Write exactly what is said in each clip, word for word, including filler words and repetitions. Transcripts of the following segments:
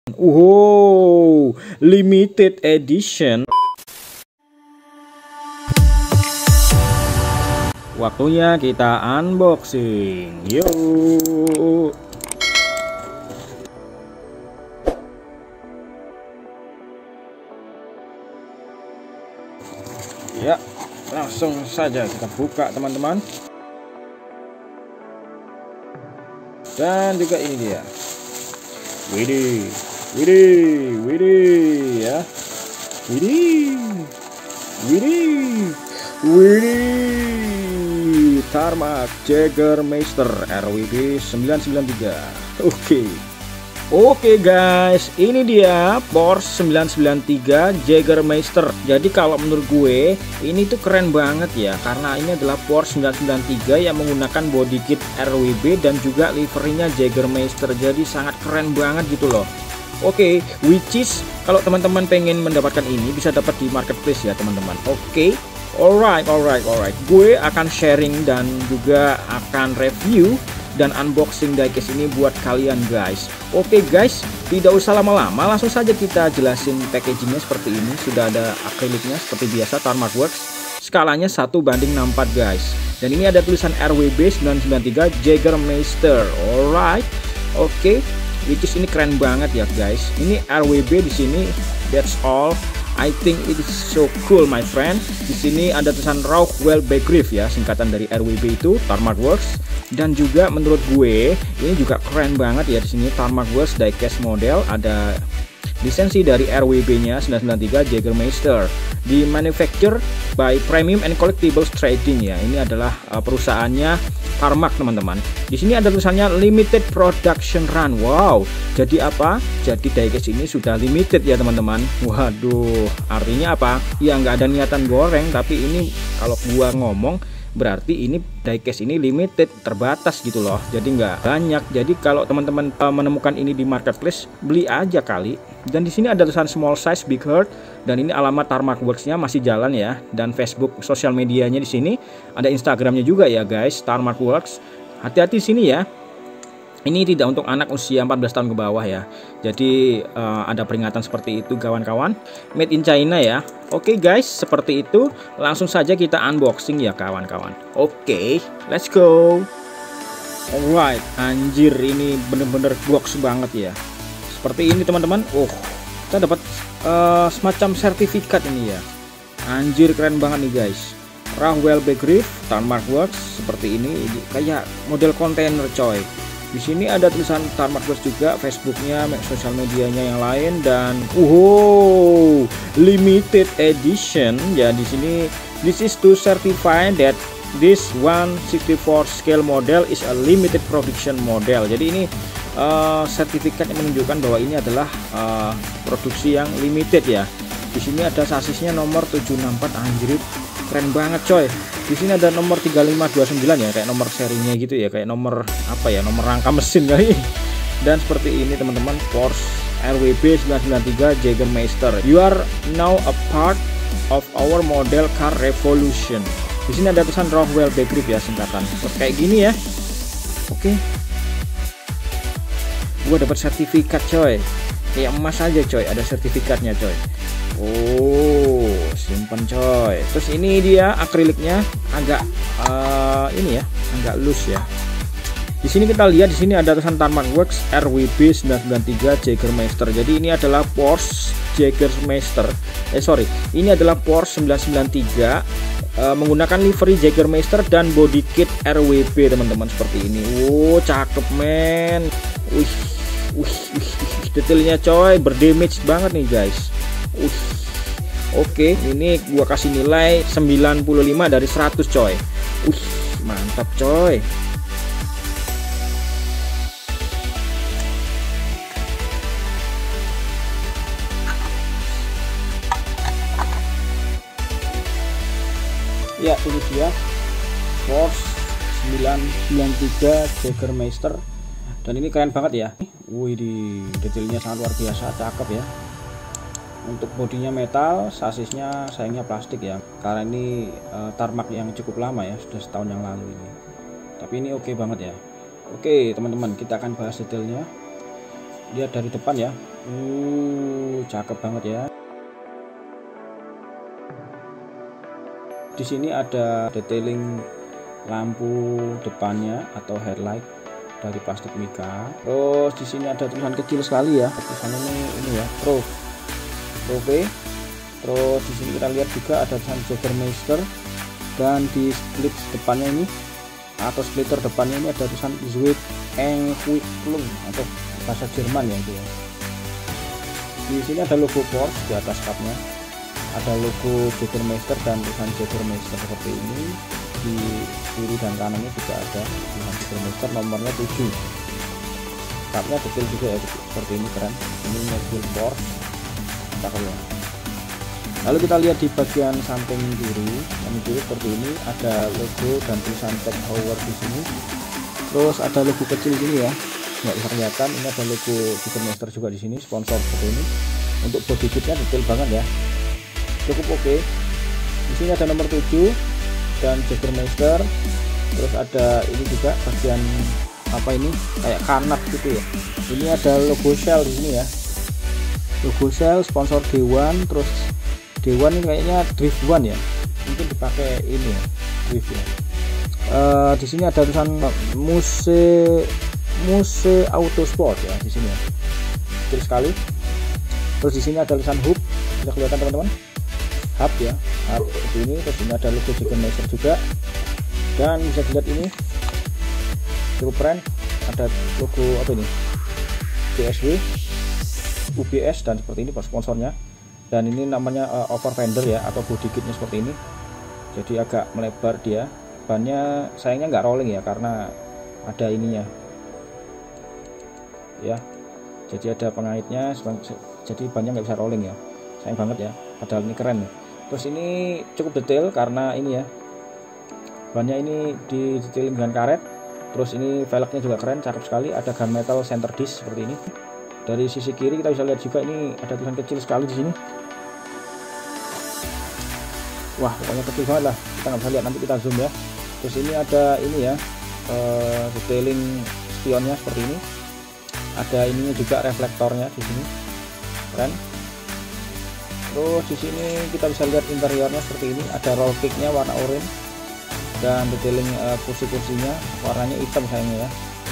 Wow, limited edition. Waktunya kita unboxing. Yuk. Ya, langsung saja kita buka teman-teman. Dan juga ini dia. Widih, widih, widih ya. Widih. Widih. Widih. Tarmac Jägermeister R W B sembilan sembilan tiga. Oke. Okay. Oke guys, ini dia Porsche sembilan sembilan tiga Jägermeister. Jadi kalau menurut gue ini tuh keren banget ya, karena ini adalah Porsche sembilan sembilan tiga yang menggunakan body kit R W B dan juga liverinya Jägermeister. Jadi sangat keren banget gitu loh. Oke, which is kalau teman-teman pengen mendapatkan ini bisa dapat di marketplace ya teman-teman. Oke, alright, alright, alright. Gue akan sharing dan juga akan review dan unboxing diecast ini buat kalian guys. Oke guys, tidak usah lama-lama, langsung saja kita jelasin packagingnya seperti ini. Sudah ada akriliknya seperti biasa, Tarmac Works. Skalanya satu banding enam puluh empat guys. Dan ini ada tulisan R W B sembilan sembilan tiga Jägermeister. Alright. Oke, which is ini keren banget ya guys. Ini R W B di sini. That's all. I think it is so cool my friend. Di sini ada tulisan Rockwell Begriff ya, singkatan dari R W B itu, Tarmac Works. Dan juga menurut gue ini juga keren banget ya, di sini Tarmac Works diecast model, ada lisensi dari R W B-nya sembilan sembilan tiga Jägermeister, di manufacture by Premium and Collectibles Trading ya. Ini adalah uh, perusahaannya Tarmac teman-teman. Di sini ada tulisannya limited production run. Wow, jadi apa? Jadi diecast ini sudah limited ya teman-teman. Waduh, artinya apa? Ya nggak ada niatan goreng, tapi ini kalau gua ngomong berarti ini diecast ini limited, terbatas gitu loh, jadi nggak banyak. Jadi kalau teman-teman uh, menemukan ini di marketplace, beli aja kali. Dan di sini ada tulisan small size big heart, dan ini alamat Tarmac Works-nya masih jalan ya, dan Facebook sosial medianya di sini ada Instagramnya juga ya guys, Tarmac Works. Hati-hati sini ya. Ini tidak untuk anak usia empat belas tahun ke bawah ya. Jadi uh, ada peringatan seperti itu kawan-kawan. Made in China ya. Oke okay guys, seperti itu. Langsung saja kita unboxing ya kawan-kawan. Oke, okay, let's go. Alright, anjir ini bener-bener box banget ya. Seperti ini teman-teman. Oh, kita dapat uh, semacam sertifikat ini ya. Anjir keren banget nih guys. Rockwell Begriff, Tarmac Works seperti ini, kayak model kontainer coy. Di sini ada tulisan Tarmac Works juga, Facebooknya, sosial medianya yang lain, dan wow, limited edition ya. Di sini this is to certify that this one sixty-four scale model is a limited production model. Jadi ini uh, sertifikat yang menunjukkan bahwa ini adalah uh, produksi yang limited ya. Di sini ada sasisnya nomor tujuh enam empat, anjir keren banget coy. Di sini ada nomor tiga lima dua sembilan ya, kayak nomor serinya gitu ya, kayak nomor apa ya, nomor rangka mesin kali. Dan seperti ini teman-teman, Porsche R W B sembilan sembilan tiga Jägermeister. You are now a part of our model car revolution. Di sini ada tulisan Rockwell Begriff ya, singkatan. Terus kayak gini ya. Oke. Gua dapat sertifikat coy. Kayak emas aja coy, ada sertifikatnya coy. Oh, simpen coy. Terus ini dia akriliknya agak uh, ini ya, agak loose ya. Di sini kita lihat, di sini ada tulisan Tarmac Works R W B sembilan sembilan tiga Jägermeister. Jadi ini adalah Porsche Jägermeister. Eh sorry, ini adalah Porsche sembilan sembilan tiga uh, menggunakan livery Jägermeister dan body kit R W B teman-teman, seperti ini. Oh, cakep men. Wih, wih, wih, wih, detailnya coy, berdamage banget nih guys. Uh, Oke, okay, ini gua kasih nilai sembilan puluh lima dari seratus coy. Uh, mantap coy. Ya, ini dia Porsche sembilan sembilan tiga Jägermeister. Dan ini keren banget ya. Wih, di detailnya sangat luar biasa, cakep ya. Untuk bodinya metal, sasisnya sayangnya plastik ya, karena ini uh, Tarmac yang cukup lama ya, sudah setahun yang lalu ini. Tapi ini oke okay banget ya. Oke teman-teman, kita akan bahas detailnya. lihat dari depan ya. Uh, cakep banget ya. Di sini ada detailing lampu depannya atau headlight dari plastik mica. Terus di sini ada tulisan kecil sekali ya. Tulisannya ini ini ya, Pro. Pro V. Terus di sini kita lihat juga ada tulisan Jägermeister, dan di split depannya ini atau splitter depannya ini ada tulisan Zweig Entwicklung atau bahasa Jerman ya itu ya. Di sini ada logo Porsche di atas kapnya, ada logo Jägermeister dan tulisan Jägermeister seperti ini. Di kiri dan kanannya juga ada tulisan Jägermeister, nomornya tujuh. Kapnya detail juga ya, seperti ini, keren. Ini mobil Porsche, cakep ya. Lalu kita lihat di bagian samping kiri, samping kiri seperti ini ada logo dan tulisan Tech Heuer di sini. Terus ada logo kecil di sini ya, nggak bisa kelihatan. Ini ada logo Jägermeister juga di sini, sponsor seperti ini. Untuk body kitnya detail banget ya, cukup oke. Di sini ada nomor tujuh dan Jägermeister. Terus ada ini juga bagian apa ini, kayak kanat gitu ya. Ini ada logo Shell di sini ya, logo Shell, sponsor D satu. Terus D satu ini kayaknya Drift One ya, mungkin dipakai ini ya, drift ya. Uh, di sini ada tulisan Muse Muse Autosport ya di sini ya, kecil sekali. Terus di sini ada tulisan hub, bisa kelihatan teman-teman, hub ya, hub seperti ini. Terus ini ada logo Jägermeister juga, dan bisa dilihat ini cukup keren, ada logo apa ini, B S W, U B S, dan seperti ini sponsornya. Dan ini namanya uh, over fender ya, atau body kitnya seperti ini, jadi agak melebar dia. Bannya sayangnya nggak rolling ya, karena ada ininya ya, jadi ada pengaitnya, jadi bannya nggak bisa rolling ya, sayang banget ya, padahal ini keren. Terus ini cukup detail karena ini ya, bannya ini di detailing dengan karet. Terus ini velgnya juga keren, cakep sekali, ada gunmetal center disc seperti ini. Dari sisi kiri kita bisa lihat juga ini ada tulisan kecil sekali di sini. Wah, pokoknya kecil banget lah, kita nggak bisa lihat, nanti kita zoom ya. Terus ini ada ini ya, uh, detailing spionnya seperti ini. Ada ininya juga, reflektornya di sini, keren. Terus di sini kita bisa lihat interiornya seperti ini. Ada roll kicknya warna oranye, dan detailing uh, kursi-kursinya warnanya hitam sayangnya ya.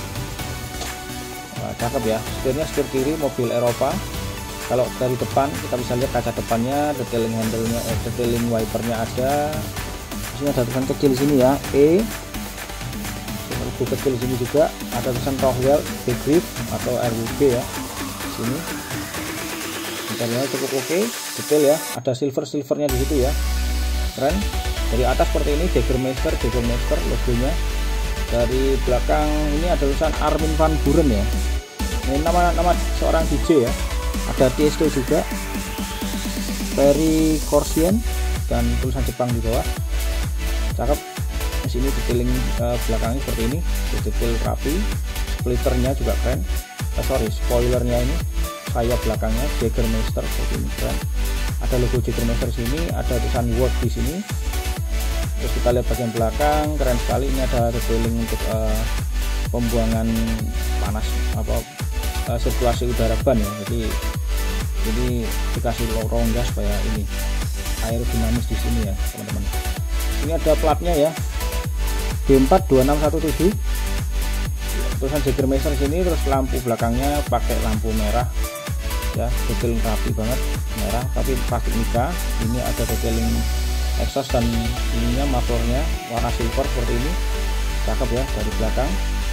Wah, cakep ya. Setirnya setir kiri mobil Eropa. Kalau dari depan kita bisa lihat kaca depannya, detailing handle-nya, eh, detailing wipernya ada. Di sini ada tulisan kecil di sini ya, E. Logo kecil di sini juga ada tulisan Rockwell Begriff atau R W B ya. Di sini interiornya cukup oke, detail ya. Ada silver silvernya di situ ya, keren. Dari atas seperti ini Jägermeister, Jägermeister logonya. Dari belakang ini ada tulisan Armin van Buuren ya. Ini nama nama seorang D J ya. Ada Tiesto juga, Ferry Corsian, dan tulisan Jepang di bawah, cakep. Di sini detailing uh, belakangnya seperti ini, detail rapi. Splitternya juga keren. Eh, sorry, spoilernya ini, sayap belakangnya Jägermeister seperti ini, keren. Ada logo Jägermeister sini, ada tulisan Work di sini. Terus kita lihat bagian belakang, keren sekali. Ini ada detailing untuk uh, pembuangan panas apa uh, sirkulasi udara ban ya. Jadi jadi dikasih rongga supaya ini aerodinamis di sini ya teman-teman. Ini ada platnya ya, B empat dua enam satu tujuh. Tulisan Jägermeister sini. Terus lampu belakangnya pakai lampu merah ya, detail rapi banget, merah tapi plastik mica. Ini ada detailing exhaust dan ininya, mufflernya warna silver seperti ini, cakep ya dari belakang.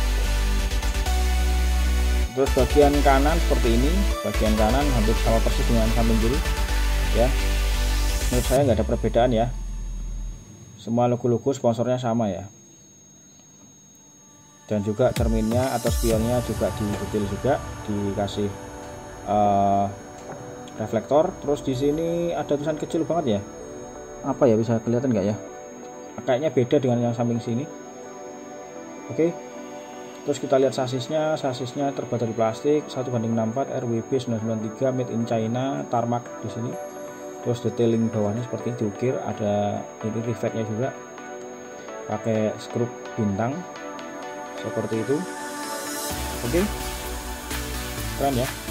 Terus bagian kanan seperti ini, bagian kanan hampir sama persis dengan samping kiri ya. Menurut saya nggak ada perbedaan ya, semua logo-logo sponsornya sama ya. Dan juga cerminnya atau spionnya juga didetail juga, dikasih uh, reflektor. Terus di sini ada tulisan kecil banget ya, apa ya, bisa kelihatan nggak ya, kayaknya beda dengan yang samping sini. Oke, terus kita lihat sasisnya. Sasisnya terbuat dari plastik, satu banding enam puluh empat, R W B sembilan sembilan tiga, made in China, tarmac di sini. Terus detailing bawahnya seperti ini diukir, ada ini rivetnya juga pakai skrup bintang seperti itu. Oke, keren ya.